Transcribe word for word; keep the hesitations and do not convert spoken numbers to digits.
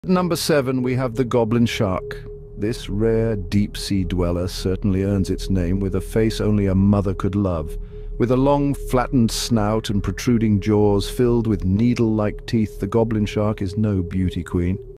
Number seven, we have the goblin shark. This rare deep-sea dweller certainly earns its name, with a face only a mother could love. With a long, flattened snout and protruding jaws filled with needle-like teeth, the goblin shark is no beauty queen.